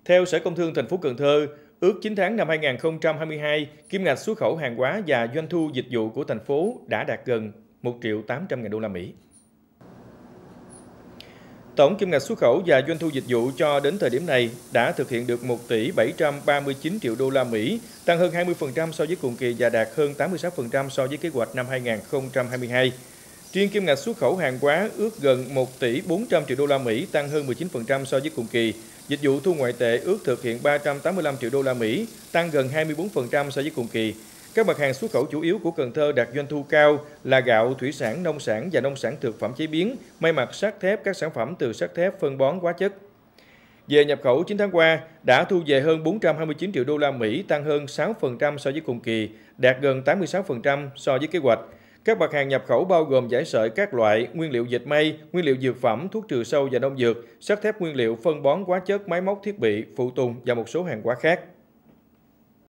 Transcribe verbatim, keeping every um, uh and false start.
Theo Sở Công Thương thành phố Cần Thơ, ước chín tháng năm hai nghìn không trăm hai mươi hai, kim ngạch xuất khẩu hàng hóa và doanh thu dịch vụ của thành phố đã đạt gần một triệu tám trăm ngàn đô la Mỹ. Tổng kim ngạch xuất khẩu và doanh thu dịch vụ cho đến thời điểm này đã thực hiện được một tỷ bảy trăm ba mươi chín triệu đô la Mỹ, tăng hơn hai mươi phần trăm so với cùng kỳ và đạt hơn tám mươi sáu phần trăm so với kế hoạch năm hai nghìn không trăm hai mươi hai. Riêng kim ngạch xuất khẩu hàng hóa ước gần một tỷ bốn trăm triệu đô la Mỹ, tăng hơn mười chín phần trăm so với cùng kỳ. Dịch vụ thu ngoại tệ ước thực hiện ba trăm tám mươi lăm triệu đô la Mỹ, tăng gần hai mươi tư phần trăm so với cùng kỳ. Các mặt hàng xuất khẩu chủ yếu của Cần Thơ đạt doanh thu cao là gạo, thủy sản, nông sản và nông sản thực phẩm chế biến, may mặc, sắt thép, các sản phẩm từ sắt thép, phân bón, hóa chất. Về nhập khẩu chín tháng qua đã thu về hơn bốn trăm hai mươi chín triệu đô la Mỹ, tăng hơn sáu phần trăm so với cùng kỳ, đạt gần tám mươi sáu phần trăm so với kế hoạch. Các mặt hàng nhập khẩu bao gồm vải sợi các loại, nguyên liệu dệt may, nguyên liệu dược phẩm, thuốc trừ sâu và nông dược, sắt thép nguyên liệu, phân bón, hóa chất, máy móc thiết bị, phụ tùng và một số hàng hóa khác.